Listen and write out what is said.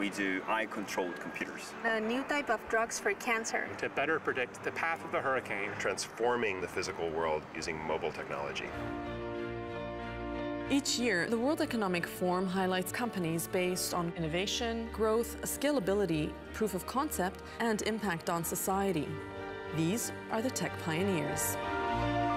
We do eye-controlled computers. A new type of drugs for cancer. To better predict the path of the hurricane. Transforming the physical world using mobile technology. Each year, the World Economic Forum highlights companies based on innovation, growth, scalability, proof of concept, and impact on society. These are the tech pioneers.